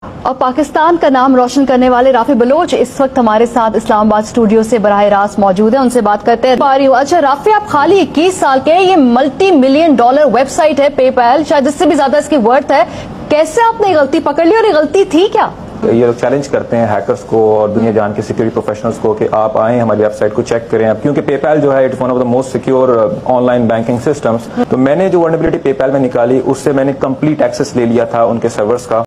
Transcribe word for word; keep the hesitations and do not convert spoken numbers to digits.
और पाकिस्तान का नाम रोशन करने वाले राफी बलोच इस वक्त हमारे साथ इस्लामाबाद स्टूडियो से बराह रास्त मौजूद है, उनसे बात करते हैं। अच्छा राफी, आप खाली इक्कीस साल के, ये मल्टी मिलियन डॉलर वेबसाइट है पेपैल, शायद इससे भी ज्यादा इसकी वर्थ है, कैसे आपने ये गलती पकड़ ली और ये गलती थी क्या? ये लोग चैलेंज करते हैं हैकर्स को और दुनिया जान के सिक्योरिटी प्रोफेशनल्स को कि आप आए हमारी वेबसाइट को चेक करें। अब क्योंकि पेपैल जो है it's one of the most secure online banking systems, तो मैंने जो वर्नेबिलिटी पेपैल में निकाली उससे मैंने कंप्लीट एक्सेस ले लिया था उनके सर्वर्स का।